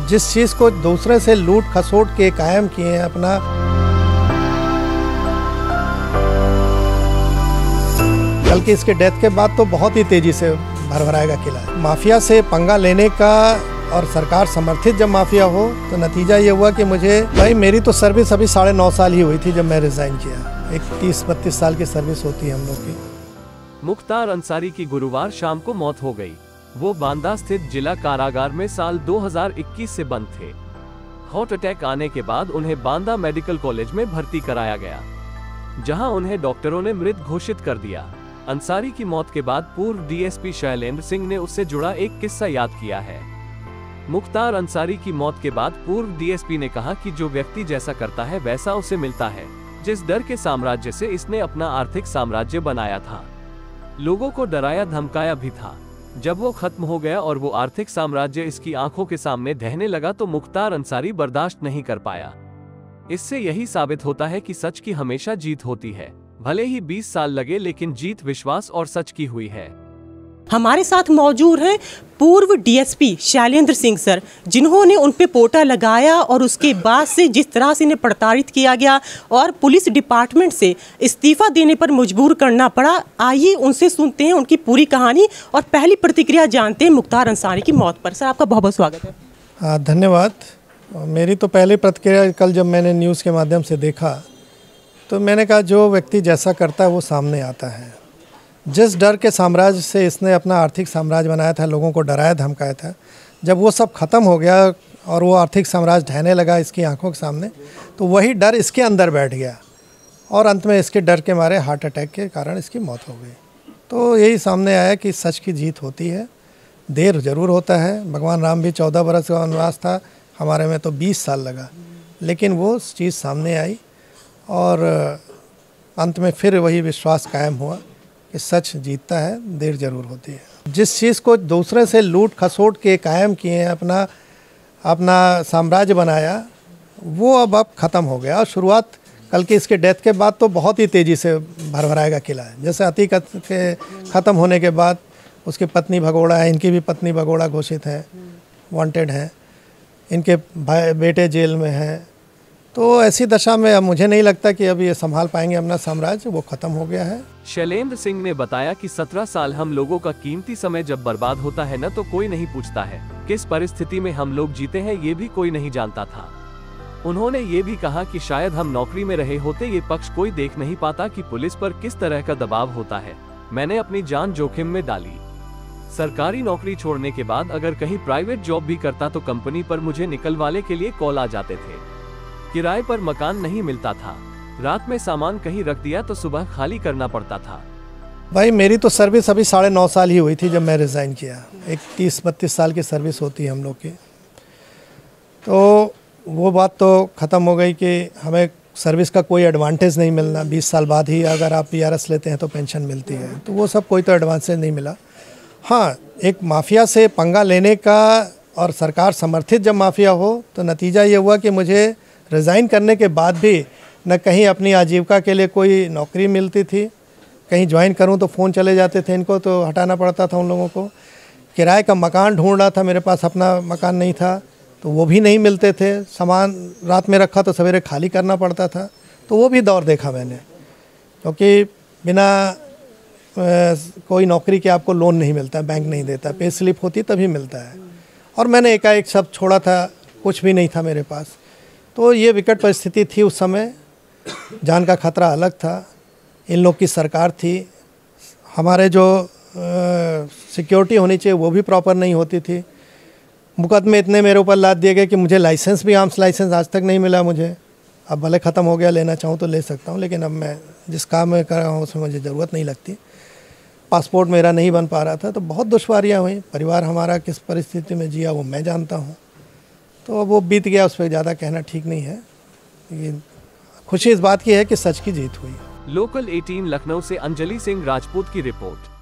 जिस चीज़ को दूसरे से लूट खसोट के कायम किए हैं अपना, बल्कि इसके डेथ के बाद तो बहुत ही तेज़ी से भरभराएगा किला। माफिया से पंगा लेने का और सरकार समर्थित जब माफिया हो तो नतीजा ये हुआ कि मेरी तो सर्विस अभी 9.5 साल ही हुई थी जब मैं रिज़ाइन किया। एक 30-32 साल की सर्विस होती है हम लोग की। मुख्तार अंसारी की गुरुवार शाम को मौत हो गई। वो बांदा स्थित जिला कारागार में साल 2021 से बंद थे। हार्ट अटैक आने के बाद उन्हें बांदा मेडिकल कॉलेज में भर्ती कराया गया, जहां उन्हें डॉक्टरों ने मृत घोषित कर दिया। अंसारी की मौत के बाद पूर्व डीएसपी शैलेंद्र सिंह ने उससे जुड़ा एक किस्सा याद किया है। मुख्तार अंसारी की मौत के बाद पूर्व डीएसपी ने कहा कि जो व्यक्ति जैसा करता है वैसा उसे मिलता है। जिस डर के साम्राज्य से इसने अपना आर्थिक साम्राज्य बनाया था, लोगों को डराया धमकाया भी था, जब वो खत्म हो गया और वो आर्थिक साम्राज्य इसकी आंखों के सामने ढहने लगा तो मुख्तार अंसारी बर्दाश्त नहीं कर पाया। इससे यही साबित होता है कि सच की हमेशा जीत होती है। भले ही 20 साल लगे, लेकिन जीत विश्वास और सच की हुई है। हमारे साथ मौजूद हैं पूर्व डीएसपी शैलेंद्र सिंह सर, जिन्होंने उन पे पोटा लगाया और उसके बाद से जिस तरह से इन्हें प्रताड़ित किया गया और पुलिस डिपार्टमेंट से इस्तीफा देने पर मजबूर करना पड़ा। आइए उनसे सुनते हैं उनकी पूरी कहानी और पहली प्रतिक्रिया जानते हैं मुख्तार अंसारी की मौत पर। सर, आपका बहुत बहुत स्वागत है। हाँ, धन्यवाद। मेरी तो पहली प्रतिक्रिया कल जब मैंने न्यूज़ के माध्यम से देखा तो मैंने कहा जो व्यक्ति जैसा करता है वो सामने आता है। जिस डर के साम्राज्य से इसने अपना आर्थिक साम्राज्य बनाया था, लोगों को डराया धमकाया था, जब वो सब ख़त्म हो गया और वो आर्थिक साम्राज्य ढहने लगा इसकी आंखों के सामने, तो वही डर इसके अंदर बैठ गया और अंत में इसके डर के मारे हार्ट अटैक के कारण इसकी मौत हो गई। तो यही सामने आया कि सच की जीत होती है। देर ज़रूर होता है। भगवान राम भी 14 बरस का वनवास था, हमारे में तो 20 साल लगा, लेकिन वो चीज़ सामने आई और अंत में फिर वही विश्वास कायम हुआ कि सच जीतता है, देर ज़रूर होती है। जिस चीज़ को दूसरे से लूट खसोट के कायम किए हैं अपना साम्राज्य बनाया, वो अब ख़त्म हो गया। और शुरुआत कल की इसके डेथ के बाद तो बहुत ही तेज़ी से भरभराएगा किला है। जैसे अतीकत के ख़त्म होने के बाद उसकी पत्नी भगोड़ा है, इनकी भी पत्नी भगोड़ा घोषित है, वांटेड है, इनके बेटे जेल में हैं। तो ऐसी दशा में अब मुझे नहीं लगता कि अब ये संभाल पाएंगे अपना साम्राज्य, वो खत्म हो गया है। शैलेंद्र सिंह ने बताया कि 17 साल हम लोगों का कीमती समय जब बर्बाद होता है न, तो कोई नहीं पूछता है किस परिस्थिति में हम लोग जीते हैं, ये भी कोई नहीं जानता था। उन्होंने ये भी कहा कि शायद हम नौकरी में रहे होते ये पक्ष कोई देख नहीं पाता कि पुलिस पर किस तरह का दबाव होता है। मैंने अपनी जान जोखिम में डाली। सरकारी नौकरी छोड़ने के बाद अगर कहीं प्राइवेट जॉब भी करता तो कंपनी पर मुझे निकलवाने के लिए कॉल आ जाते थे। किराए पर मकान नहीं मिलता था, रात में सामान कहीं रख दिया तो सुबह खाली करना पड़ता था। भाई, मेरी तो सर्विस अभी 9.5 साल ही हुई थी जब मैं रिज़ाइन किया। एक 30-32 साल की सर्विस होती है हम लोग की। तो वो बात तो ख़त्म हो गई कि हमें सर्विस का कोई एडवांटेज नहीं मिलना। 20 साल बाद ही अगर आप PRS लेते हैं तो पेंशन मिलती है, तो वो सब कोई तो एडवांटेज नहीं मिला। हाँ, एक माफिया से पंगा लेने का और सरकार समर्थित जब माफिया हो तो नतीजा ये हुआ कि मुझे रिज़ाइन करने के बाद भी न कहीं अपनी आजीविका के लिए कोई नौकरी मिलती थी, कहीं ज्वाइन करूं तो फ़ोन चले जाते थे, इनको तो हटाना पड़ता था उन लोगों को। किराए का मकान ढूंढ रहा था, मेरे पास अपना मकान नहीं था तो वो भी नहीं मिलते थे। सामान रात में रखा तो सवेरे खाली करना पड़ता था। तो वो भी दौर देखा मैंने, क्योंकि बिना कोई नौकरी के आपको लोन नहीं मिलता, बैंक नहीं देता, पे स्लिप होती तभी मिलता है। और मैंने एकाएक सब छोड़ा था, कुछ भी नहीं था मेरे पास। तो ये विकट परिस्थिति थी उस समय, जान का खतरा अलग था। इन लोग की सरकार थी, हमारे जो सिक्योरिटी होनी चाहिए वो भी प्रॉपर नहीं होती थी। मुकदमे इतने मेरे ऊपर लाद दिए गए कि मुझे लाइसेंस भी, आर्म्स लाइसेंस आज तक नहीं मिला मुझे। अब भले ख़त्म हो गया, लेना चाहूँ तो ले सकता हूँ, लेकिन अब मैं जिस काम में कर रहा हूँ उसमें मुझे ज़रूरत नहीं लगती। पासपोर्ट मेरा नहीं बन पा रहा था, तो बहुत दुश्वारियाँ हुई। परिवार हमारा किस परिस्थिति में जिया वो मैं जानता हूँ। तो अब वो बीत गया, उस पर ज़्यादा कहना ठीक नहीं है। लेकिन खुशी इस बात की है कि सच की जीत हुई। लोकल 18 लखनऊ से अंजलि सिंह राजपूत की रिपोर्ट।